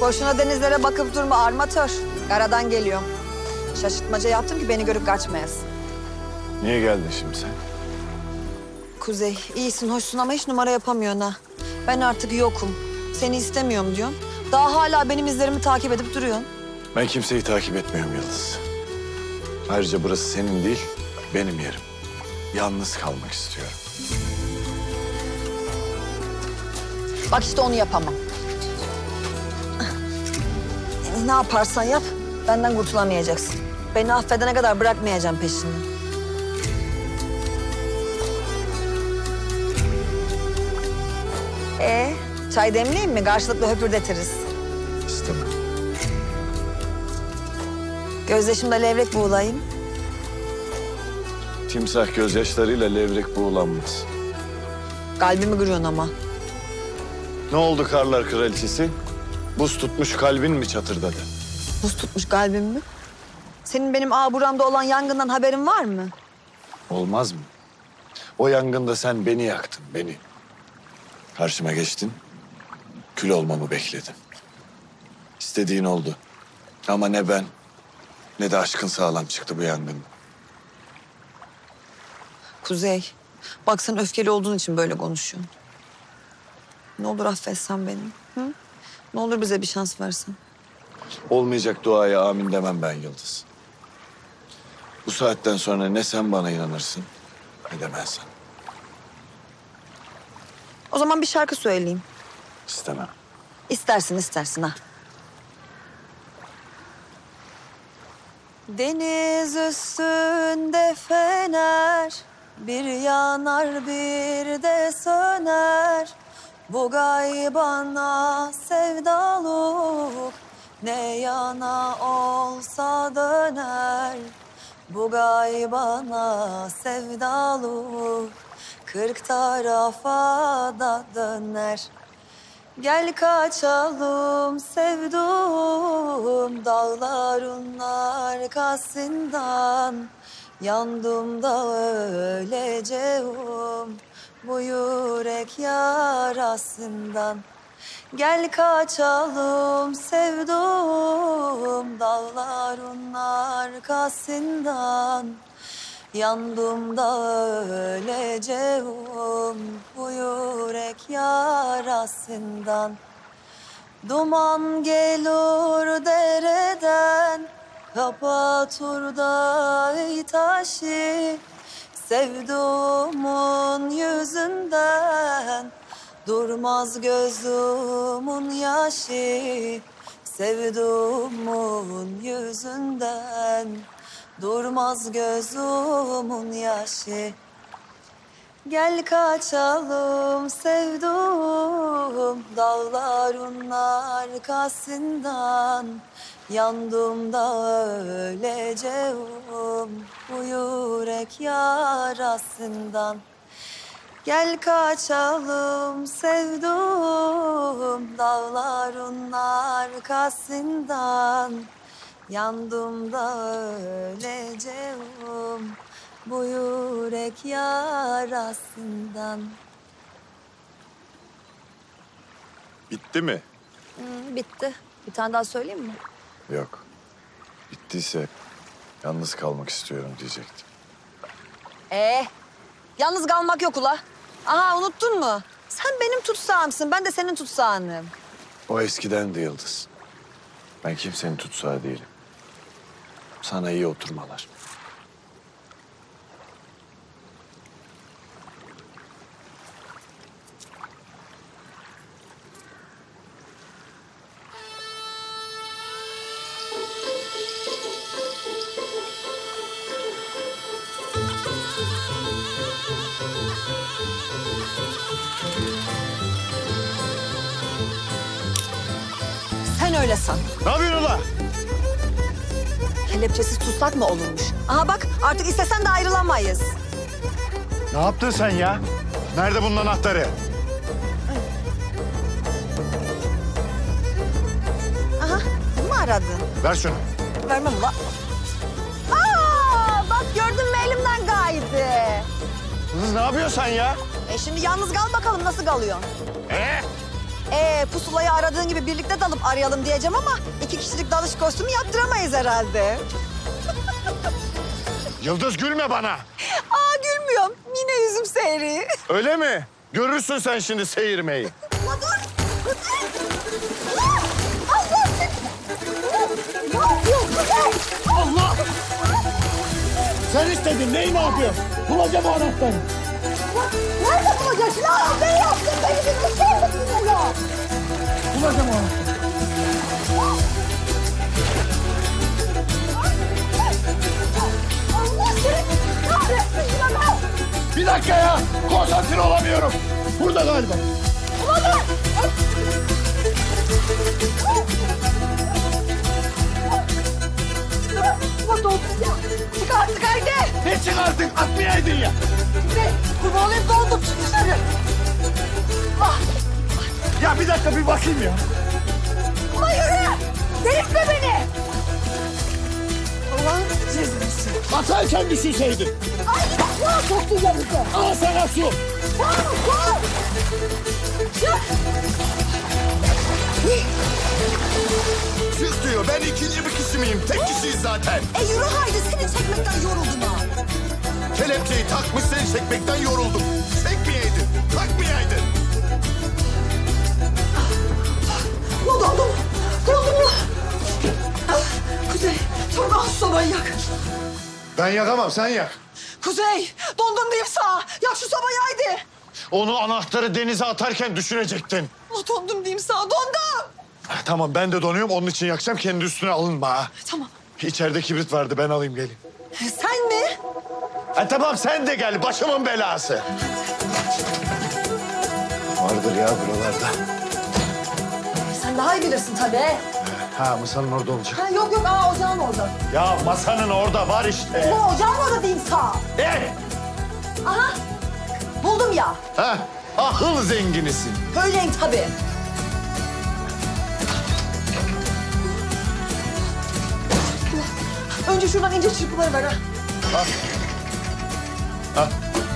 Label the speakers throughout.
Speaker 1: Boşuna denizlere bakıp durma armatör. Karadan geliyorum. Şaşırtmaca yaptım ki beni görüp kaçmayasın.
Speaker 2: Niye geldin şimdi sen?
Speaker 1: Kuzey, iyisin, hoşsun ama hiç numara yapamıyorsun ha. Ben artık yokum. Seni istemiyorum diyorsun. Daha hala benim izlerimi takip edip duruyorsun.
Speaker 2: Ben kimseyi takip etmiyorum Yıldız. Ayrıca burası senin değil, benim yerim. Yalnız kalmak istiyorum.
Speaker 1: Bak işte onu yapamam. Ne yaparsan yap, benden kurtulamayacaksın. Beni affedene kadar bırakmayacağım peşini. Çay demleyeyim mi? Karşılıklı höpürdetiriz.
Speaker 2: İstemem.
Speaker 1: Gözyaşımda levrek buğulayım.
Speaker 2: Timsah gözyaşlarıyla levrek buğulanmaz.
Speaker 1: Kalbimi kırıyorsun ama.
Speaker 2: Ne oldu Karlar Kraliçesi? Buz tutmuş kalbin mi çatırdadı?
Speaker 1: Buz tutmuş kalbim mi? Senin benim buramda olan yangından haberin var mı?
Speaker 2: Olmaz mı? O yangında sen beni yaktın, beni. Karşıma geçtin, kül olmamı bekledin. İstediğin oldu. Ama ne ben, ne de aşkın sağlam çıktı bu yangında.
Speaker 1: Kuzey, bak sen öfkeli olduğun için böyle konuşuyorsun. Ne olur affetsen beni. Hı? Ne olur bize bir şans versen.
Speaker 2: Olmayacak duaya amin demem ben Yıldız. Bu saatten sonra ne sen bana inanırsın, ne de ben sana.
Speaker 1: O zaman bir şarkı söyleyeyim.
Speaker 2: İstemem.
Speaker 1: İstersin ha. Deniz üstünde fener, bir yanar bir de söner. Bu gaybana sevdalık, ne yana olsa döner. Bu gaybana sevdalık, 40 tarafa da döner. Gel kaçalım sevduğum dağların arkasından. Yandım da öleceğim bu yürek yarasından. Gel kaçalım sevduğum dağların arkasından. Yandım da öleceğim bu yürek yarasından. Duman gelir dereden, kapatır dağı taşı. Sevduğumun yüzünden durmaz gözümün yaşı. Sevduğumun yüzünden durmaz gözümün yaşı. Gel kaçalım sevduğum dağların arkasından. Yandım da öleceğim bu yürek yarasından. Gel kaçalım sevduğum dağların arkasından. Yandım da öleceğim bu yürek yarasından.
Speaker 2: Bitti mi?
Speaker 1: Bitti. Bir tane daha söyleyeyim mi?
Speaker 2: Yok. Bittiyse yalnız kalmak istiyorum diyecektim.
Speaker 1: Yalnız kalmak yok ula. Aha unuttun mu? Sen benim tutsağımsın, ben de senin tutsağınım.
Speaker 2: O eskiden de Yıldız. Ben kimsenin tutsağı değilim. Sana iyi oturmalar.
Speaker 1: Sen öyle san.
Speaker 2: Ne yapıyorsun ulan?
Speaker 1: Kelepçesiz tutsak mı olurmuş? Aha bak artık istesen de ayrılamayız.
Speaker 2: Ne yaptın sen ya? Nerede bunun anahtarı?
Speaker 1: Aha bunu mu aradın?
Speaker 2: Ver şunu.
Speaker 1: Vermem ula. Bak gördün mü elimden kaydı.
Speaker 2: Kız ne yapıyorsun sen ya?
Speaker 1: Şimdi yalnız kal bakalım nasıl kalıyorsun? Pusulayı aradığın gibi birlikte dalıp arayalım diyeceğim ama 2 kişilik dalış kostümü yaptıramayız herhalde.
Speaker 2: Yıldız gülme bana.
Speaker 1: Aa gülmüyorum. Yine yüzüm seyri.
Speaker 2: Öyle mi? Görürsün sen şimdi seyirmeyi.
Speaker 1: Ama dur. Allah seni. Ne yapıyorsun Kuzey?
Speaker 3: Allah! Sen istedin, neyi ne yapıyorsun? Bulacağım o anahtarı.
Speaker 1: Nerede bulacaksın? Aa ben yaptım. Beni bir tutar mısın ya?
Speaker 3: Bulacağım o anahtarı.
Speaker 1: Allah seni kahretsin ya.
Speaker 3: Bir dakika ya, konsantre olamıyorum. Burada galiba.
Speaker 1: Ulan doldum ya. Çık artık haydi.
Speaker 3: Ne çıkarttın, atmayaydın ya.
Speaker 1: Ne? Kurban olayım doldum. Çık dışarı. Ah.
Speaker 3: Ya bir dakika bir bakayım ya.
Speaker 1: Ulan yürü. Delirtme beni. Allah'ın cezası.
Speaker 3: Atarken düşünseydin.
Speaker 1: Ay ya soktun ya bizi.
Speaker 3: Al sana su.
Speaker 1: Tamam. Çık.
Speaker 2: Çık diyor. Ben ikinci bir kişi miyim? Tek kişiyiz zaten.
Speaker 1: Yürü haydi seni çekmekten yoruldum ha.
Speaker 2: Kelepçeyi takmış seni çekmekten yoruldum. Çekmeyeydin. Takmayaydın.
Speaker 1: Ulan doldum. Doldum ya. Kuzey çabuk al şu sobayı yak.
Speaker 2: Ben yakamam, sen yak.
Speaker 1: Kuzey dondum diyeyim sağa. Yak şu sobayı haydi.
Speaker 2: Onu anahtarı denize atarken düşünecektin.
Speaker 1: Ulan dondum diyeyim sağa dondum.
Speaker 2: Tamam, ben de donuyorum. Onun için yakacağım. Kendi üstüne alınma ha.
Speaker 1: Tamam.
Speaker 2: İçeride kibrit vardı. Ben alayım geleyim.
Speaker 1: Sen mi?
Speaker 2: Tamam, sen de gel. Başımın belası. Vardır ya buralarda.
Speaker 1: Sen daha iyi bilirsin tabii.
Speaker 2: Ha, masanın orada olacak.
Speaker 1: Ha, yok ocağın orada.
Speaker 2: Ya masanın orada var işte.
Speaker 1: Ulan ocağın orada diyeyim sağa. Aha buldum ya.
Speaker 2: Ha, akıl zenginisin.
Speaker 1: Öyleyim tabii. Önce şuradan ince çırpıları ver ha.
Speaker 2: Al.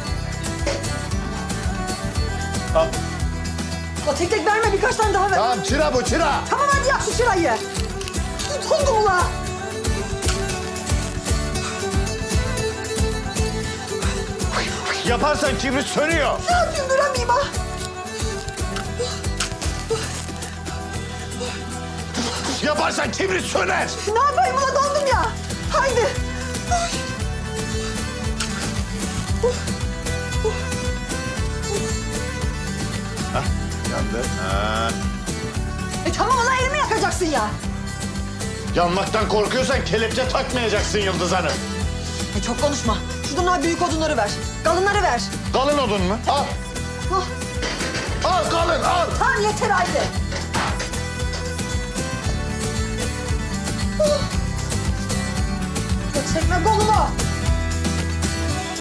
Speaker 2: Al.
Speaker 1: Ulan tek tek verme birkaç tane daha ver.
Speaker 2: Tamam, çıra bu, çıra.
Speaker 1: Tamam hadi yak şu çırayı. Tutundum ulan.
Speaker 2: Yaparsan kibrit sönüyor.
Speaker 1: Ne yapayım duramayayım ha.
Speaker 2: Yaparsan kibrit söner.
Speaker 1: Ne yapayım ulan dondum ya. Haydi.
Speaker 2: Yandı. Ha.
Speaker 1: Tamam ulan elimi yakacaksın ya.
Speaker 2: Yanmaktan korkuyorsan kelepçe takmayacaksın Yıldız Hanım.
Speaker 1: Çok konuşma. Şuradan büyük odunları ver. Kalınları ver.
Speaker 2: Kalın odun mu? Al.
Speaker 1: Ah,
Speaker 2: Al kalın, al.
Speaker 1: tamam yeter haydi. Ya çekme kolumu.